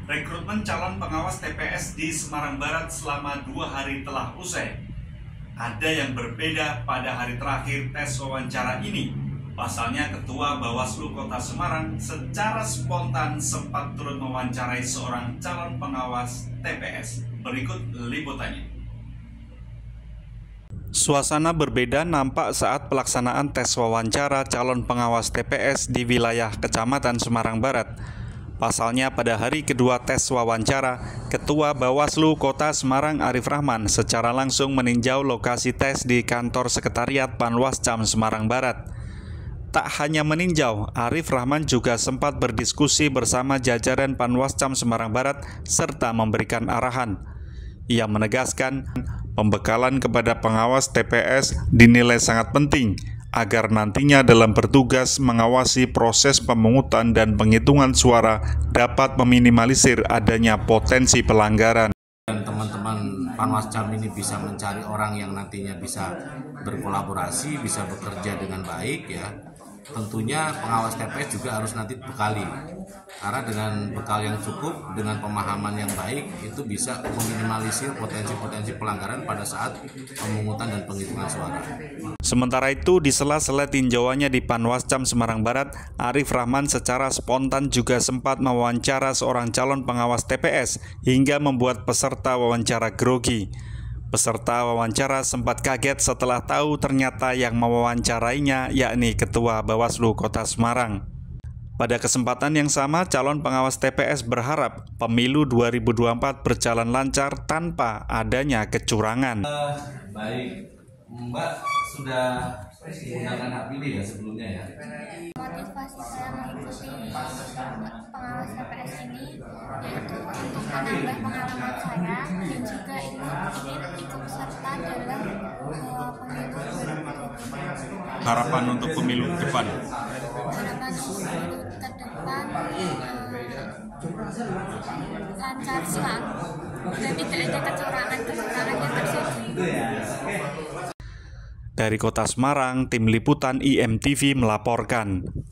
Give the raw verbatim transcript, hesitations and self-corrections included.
Rekrutmen calon pengawas T P S di Semarang Barat selama dua hari telah usai. Ada yang berbeda pada hari terakhir tes wawancara ini. Pasalnya Ketua Bawaslu Kota Semarang secara spontan sempat turut mewawancarai seorang calon pengawas T P S. Berikut liputannya. Suasana berbeda nampak saat pelaksanaan tes wawancara calon pengawas T P S di wilayah Kecamatan Semarang Barat. Pasalnya pada hari kedua tes wawancara, Ketua Bawaslu Kota Semarang Arif Rahman secara langsung meninjau lokasi tes di kantor Sekretariat Panwascam Semarang Barat. Tak hanya meninjau, Arif Rahman juga sempat berdiskusi bersama jajaran Panwascam Semarang Barat serta memberikan arahan. Ia menegaskan pembekalan kepada pengawas T P S dinilai sangat penting agar nantinya dalam bertugas mengawasi proses pemungutan dan penghitungan suara dapat meminimalisir adanya potensi pelanggaran. Dan teman-teman Panwascam ini bisa mencari orang yang nantinya bisa berkolaborasi, bisa bekerja dengan baik ya. Tentunya pengawas T P S juga harus nanti bekali, karena dengan bekal yang cukup, dengan pemahaman yang baik, itu bisa meminimalisir potensi-potensi pelanggaran pada saat pemungutan dan penghitungan suara. Sementara itu, di sela-sela tinjauannya di Panwascam Semarang Barat, Arif Rahman secara spontan juga sempat mewawancara seorang calon pengawas T P S hingga membuat peserta wawancara grogi. Peserta wawancara sempat kaget setelah tahu ternyata yang mewawancarainya yakni Ketua Bawaslu Kota Semarang. Pada kesempatan yang sama, calon pengawas T P S berharap pemilu dua ribu dua puluh empat berjalan lancar tanpa adanya kecurangan. Uh, baik, Mbak sudah menggunakan hak pilih ya sebelumnya ya? Motivasi saya mengikuti pengawas T P S ini yaitu untuk menambah pengalaman saya dan juga ikut ikut serta dalam uh, pemilu dua ribu dua puluh. Harapan untuk pemilu depan? Harapan untuk pemilu ke depan uh, lancar selalu dan tidak ada kecurangan-kecurangan yang terjadi. Dari Kota Semarang, tim liputan I M T V melaporkan.